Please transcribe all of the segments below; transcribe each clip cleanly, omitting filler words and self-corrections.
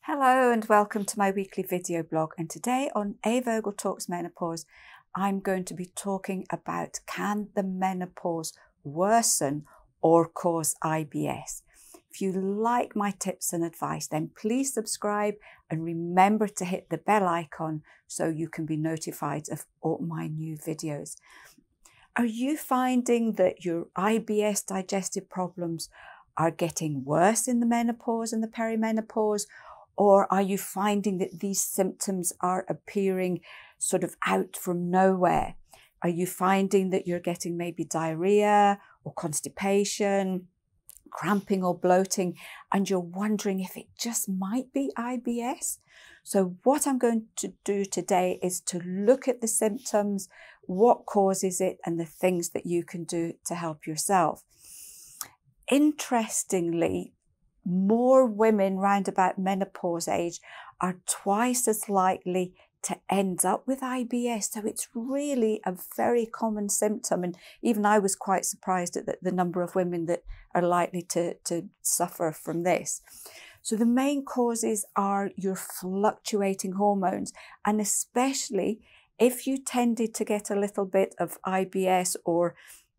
Hello and welcome to my weekly video blog, and today on A Virgo Talks Menopause I'm going to be talking about, can the menopause worsen or cause IBS? If you like my tips and advice, then please subscribe and remember to hit the bell icon so you can be notified of all my new videos. Are you finding that your IBS digestive problems are getting worse in the menopause and the perimenopause? Or are you finding that these symptoms are appearing sort of out from nowhere? Are you finding that you're getting maybe diarrhea or constipation, cramping or bloating, and you're wondering if it just might be IBS? So what I'm going to do today is to look at the symptoms, what causes it, and the things that you can do to help yourself. Interestingly, more women round about menopause age are twice as likely to end up with IBS. So it's really a very common symptom. And even I was quite surprised at the number of women that are likely to suffer from this. So the main causes are your fluctuating hormones, and especially if you tended to get a little bit of IBS or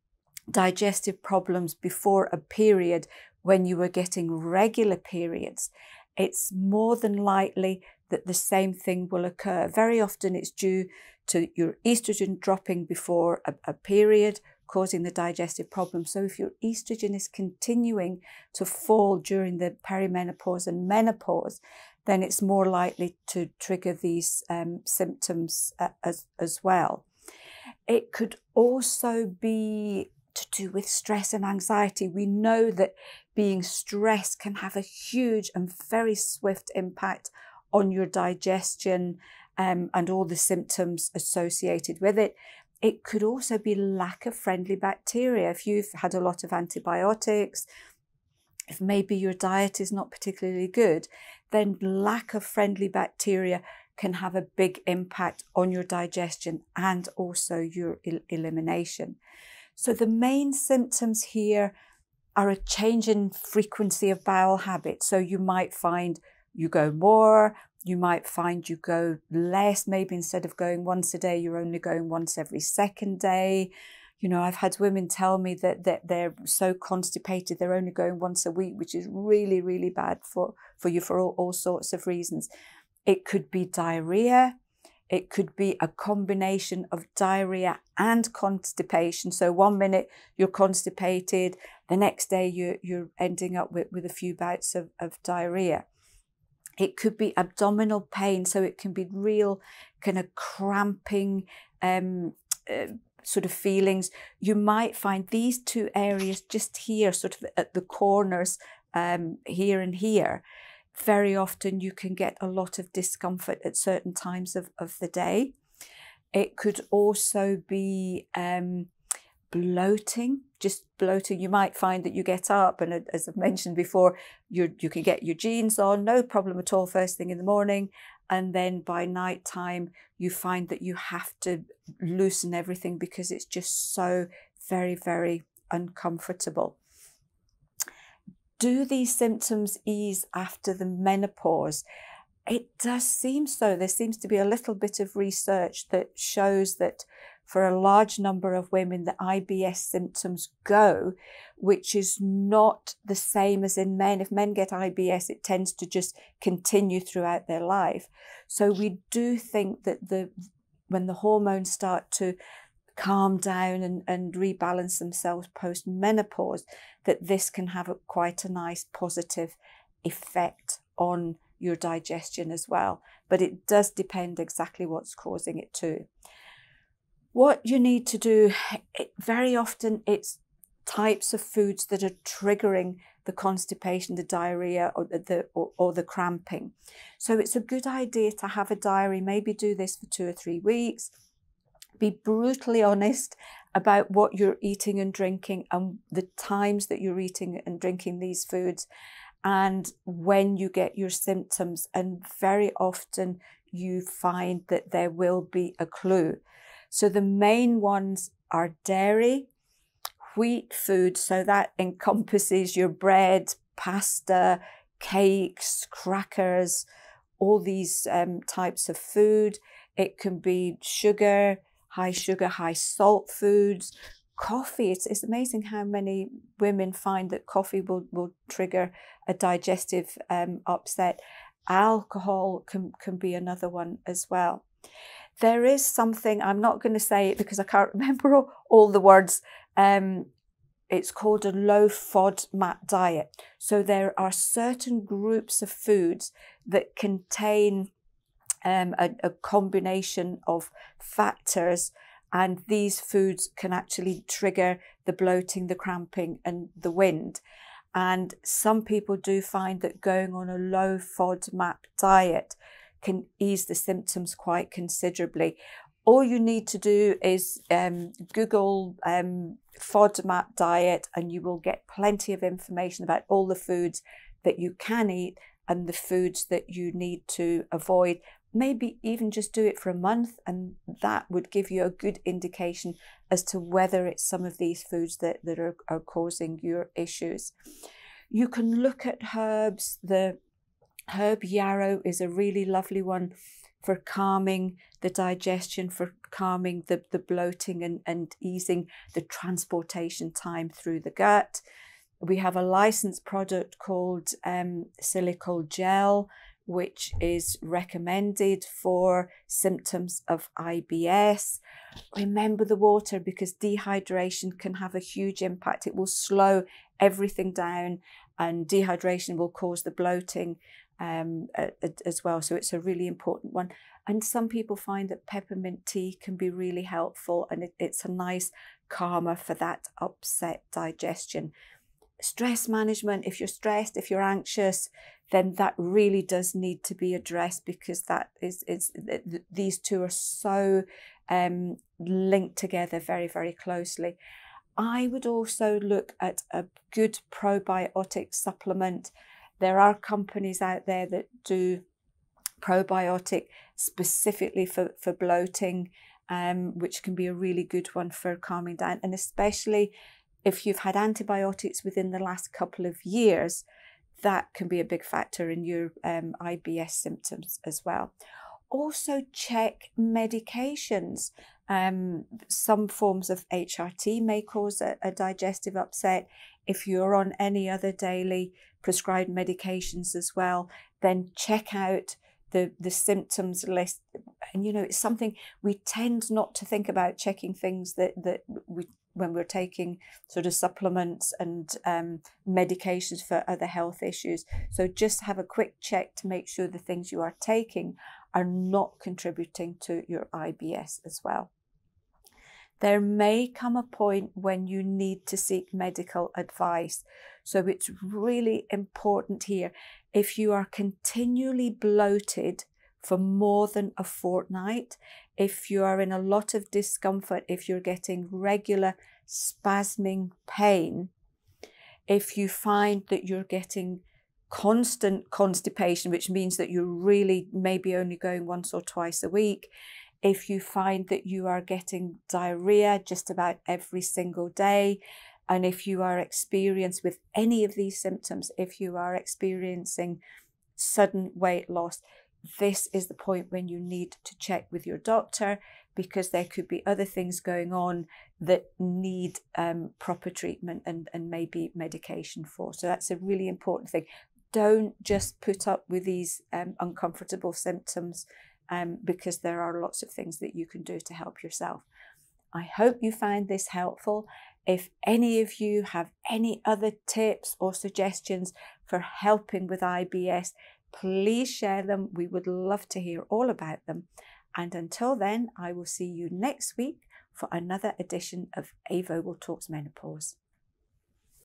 digestive problems before a period when you were getting regular periods, it's more than likely that the same thing will occur. Very often it's due to your estrogen dropping before a period, causing the digestive problem. So if your estrogen is continuing to fall during the perimenopause and menopause, then it's more likely to trigger these symptoms as well. It could also be to do with stress and anxiety. We know that being stressed can have a huge and very swift impact on your digestion and all the symptoms associated with it. It could also be lack of friendly bacteria. If you've had a lot of antibiotics, if maybe your diet is not particularly good, then lack of friendly bacteria can have a big impact on your digestion and also your elimination. So the main symptoms here are a change in frequency of bowel habits. So you might find you go more, you might find you go less. Maybe instead of going once a day, you're only going once every second day. You know, I've had women tell me that they're so constipated, they're only going once a week, which is really, really bad for you for all sorts of reasons. It could be diarrhea. It could be a combination of diarrhea and constipation. So one minute you're constipated, the next day you're ending up with a few bouts of diarrhea. It could be abdominal pain. So it can be real kind of cramping sort of feelings. You might find these two areas just here, sort of at the corners, here and here. Very often you can get a lot of discomfort at certain times of the day. It could also be bloating, just bloating. You might find that you get up and, as I've mentioned before, you can get your jeans on, no problem at all first thing in the morning. And then by night time, you find that you have to loosen everything because it's just so very, very uncomfortable. Do these symptoms ease after the menopause? It does seem so. There seems to be a little bit of research that shows that for a large number of women, the IBS symptoms go, which is not the same as in men. If men get IBS, it tends to just continue throughout their life. So we do think that when the hormones start to calm down and rebalance themselves post-menopause, that this can have quite a nice positive effect on your digestion as well. But it does depend exactly what's causing it too. What you need to do, very often it's types of foods that are triggering the constipation, the diarrhea, or the cramping. So it's a good idea to have a diary, maybe do this for 2 or 3 weeks. Be brutally honest about what you're eating and drinking and the times that you're eating and drinking these foods and when you get your symptoms. And very often you find that there will be a clue. So the main ones are dairy, wheat food. So that encompasses your bread, pasta, cakes, crackers, all these types of food. It can be sugar, high salt foods. Coffee, it's amazing how many women find that coffee will trigger a digestive upset. Alcohol can be another one as well. There is something, I'm not going to say it because I can't remember all the words. It's called a low FODMAP diet. So there are certain groups of foods that contain a combination of factors, and these foods can actually trigger the bloating, the cramping, and the wind. And some people do find that going on a low FODMAP diet can ease the symptoms quite considerably. All you need to do is Google FODMAP diet, and you will get plenty of information about all the foods that you can eat and the foods that you need to avoid. Maybe even just do it for a month, and that would give you a good indication as to whether it's some of these foods that are causing your issues. You can look at herbs. The herb yarrow is a really lovely one for calming the digestion, for calming the bloating and easing the transportation time through the gut. We have a licensed product called silicol gel, which is recommended for symptoms of IBS. Remember the water, because dehydration can have a huge impact. It will slow everything down, and dehydration will cause the bloating as well. So it's a really important one. And some people find that peppermint tea can be really helpful, and it's a nice calmer for that upset digestion. Stress management, if you're stressed, if you're anxious, then that really does need to be addressed, because these two are so linked together very, very closely. I would also look at a good probiotic supplement. There are companies out there that do probiotic specifically for bloating, which can be a really good one for calming down, and especially if you've had antibiotics within the last couple of years, that can be a big factor in your IBS symptoms as well. Also check medications. Some forms of HRT may cause a digestive upset. If you're on any other daily prescribed medications as well, then check out the symptoms list. And it's something we tend not to think about, checking things that we, when we're taking sort of supplements and medications for other health issues. So just have a quick check to make sure the things you are taking are not contributing to your IBS as well. There may come a point when you need to seek medical advice. So it's really important here. If you are continually bloated for more than a fortnight, if you are in a lot of discomfort, if you're getting regular spasming pain, if you find that you're getting constant constipation, which means that you're really maybe only going once or twice a week, if you find that you are getting diarrhea just about every single day, and if you are experienced with any of these symptoms, if you are experiencing sudden weight loss, this is the point when you need to check with your doctor, because there could be other things going on that need proper treatment and maybe medication for. So that's a really important thing. Don't just put up with these uncomfortable symptoms, because there are lots of things that you can do to help yourself. I hope you found this helpful. If any of you have any other tips or suggestions for helping with IBS, please share them. We would love to hear all about them. And until then, I will see you next week for another edition of Avo Talks Menopause.